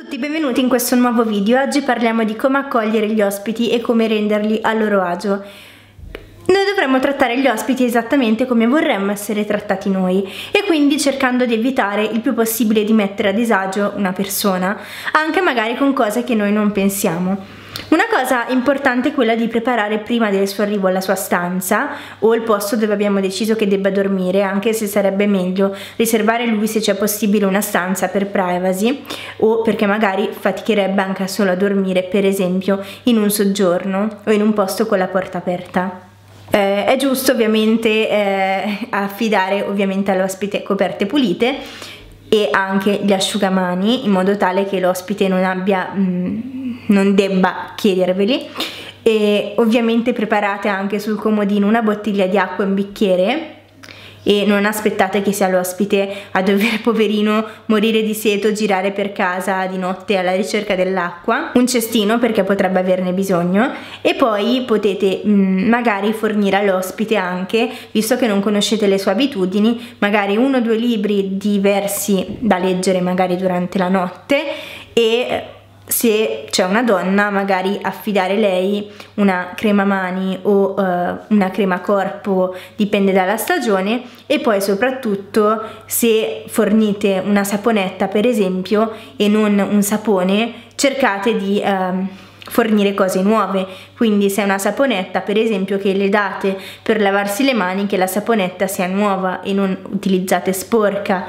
Ciao a tutti, benvenuti in questo nuovo video. Oggi parliamo di come accogliere gli ospiti e come renderli a loro agio. Noi dovremmo trattare gli ospiti esattamente come vorremmo essere trattati noi e quindi cercando di evitare il più possibile di mettere a disagio una persona, anche magari con cose che noi non pensiamo. Una cosa importante è quella di preparare prima del suo arrivo alla sua stanza o il posto dove abbiamo deciso che debba dormire, anche se sarebbe meglio riservare lui, se c'è possibile, una stanza per privacy o perché magari faticherebbe anche solo a dormire, per esempio in un soggiorno o in un posto con la porta aperta. È giusto ovviamente affidare ovviamente all'ospite coperte pulite e anche gli asciugamani, in modo tale che l'ospite non debba chiederveli, e ovviamente preparate anche sul comodino una bottiglia di acqua e un bicchiere e non aspettate che sia l'ospite a dover, poverino, morire di sete, girare per casa di notte alla ricerca dell'acqua, un cestino perché potrebbe averne bisogno, e poi potete magari fornire all'ospite anche, visto che non conoscete le sue abitudini, magari 1 o 2 libri diversi da leggere magari durante la notte, e se c'è una donna magari affidare lei una crema mani o una crema corpo, dipende dalla stagione, e poi soprattutto se fornite una saponetta per esempio e non un sapone, cercate di fornire cose nuove, quindi se è una saponetta per esempio che le date per lavarsi le mani, che la saponetta sia nuova e non utilizzate sporca.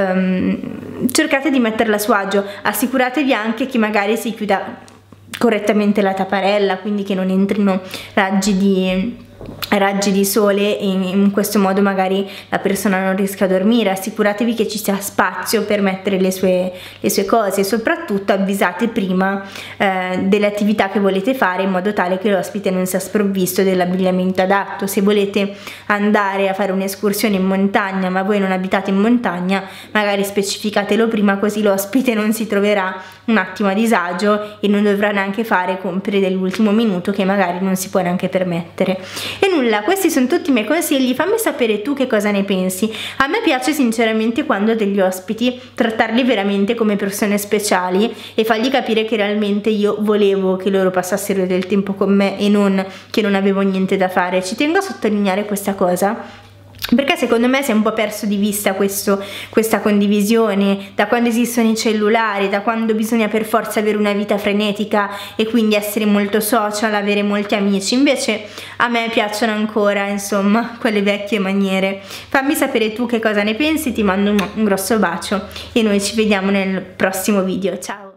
Cercate di metterla a suo agio, assicuratevi anche che magari si chiuda correttamente la tapparella, quindi che non entrino raggi di sole e in questo modo magari la persona non riesca a dormire. Assicuratevi che ci sia spazio per mettere le sue cose, e soprattutto avvisate prima delle attività che volete fare, in modo tale che l'ospite non sia sprovvisto dell'abbigliamento adatto. Se volete andare a fare un'escursione in montagna ma voi non abitate in montagna, magari specificatelo prima, così l'ospite non si troverà un attimo a disagio e non dovrà neanche fare compere dell'ultimo minuto che magari non si può neanche permettere. E nulla, questi sono tutti i miei consigli. Fammi sapere tu che cosa ne pensi. A me piace sinceramente, quando ho degli ospiti, trattarli veramente come persone speciali e fargli capire che realmente io volevo che loro passassero del tempo con me e non che non avevo niente da fare. Ci tengo a sottolineare questa cosa, perché secondo me si è un po' perso di vista questa condivisione, da quando esistono i cellulari, da quando bisogna per forza avere una vita frenetica e quindi essere molto social, avere molti amici. Invece a me piacciono ancora, insomma, quelle vecchie maniere. Fammi sapere tu che cosa ne pensi, ti mando un grosso bacio e noi ci vediamo nel prossimo video. Ciao!